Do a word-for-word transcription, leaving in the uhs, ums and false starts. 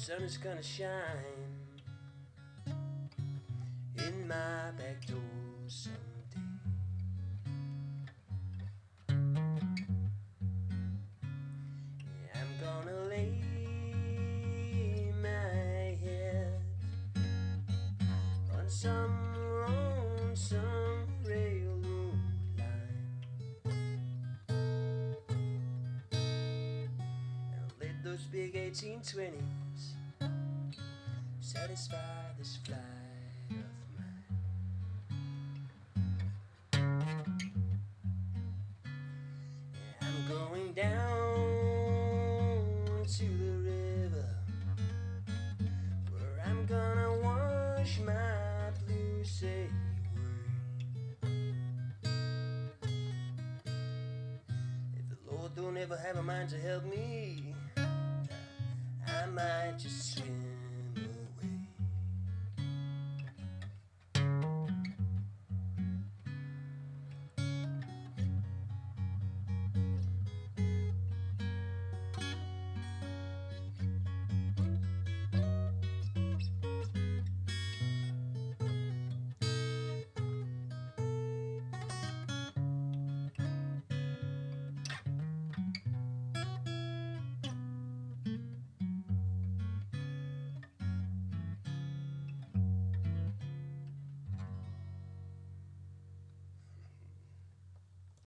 sun is gonna shine in my back door someday. Yeah, I'm gonna lay my head on some lonesome railroad line, and let those big eighteen twenties satisfy this flight of mine. Yeah, I'm going down to the river where I'm gonna wash my blues away. If the Lord don't ever have a mind to help me, I might just swim